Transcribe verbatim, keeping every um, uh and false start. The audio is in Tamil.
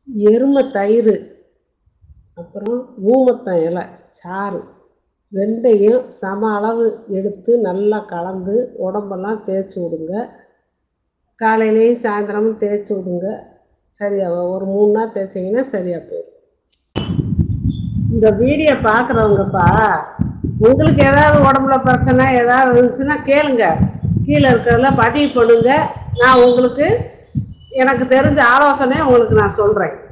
எருமை தயிர், அப்புறம் ஊமத்தம் இலை சாறு ரெண்டையும் சம அளவு எடுத்து நல்லா கலந்து உடம்பெல்லாம் தேய்ச்சி விடுங்க. காலையிலையும் சாயந்தரமும் தேய்ச்சி விடுங்க. சரியாக ஒரு மூணு நாள் தேய்ச்சிங்கன்னா சரியாக போயிடும். இந்த வீடியோ பார்க்குறவங்கப்பா, உங்களுக்கு ஏதாவது உடம்புல பிரச்சனை ஏதாவது இருந்துச்சுன்னா கேளுங்க, கீழே இருக்கிறதெல்லாம் பதிவு பண்ணுங்க. நான் உங்களுக்கு எனக்கு தெரிஞ்ச ஆலோசனை உங்களுக்கு நான் சொல்கிறேன்.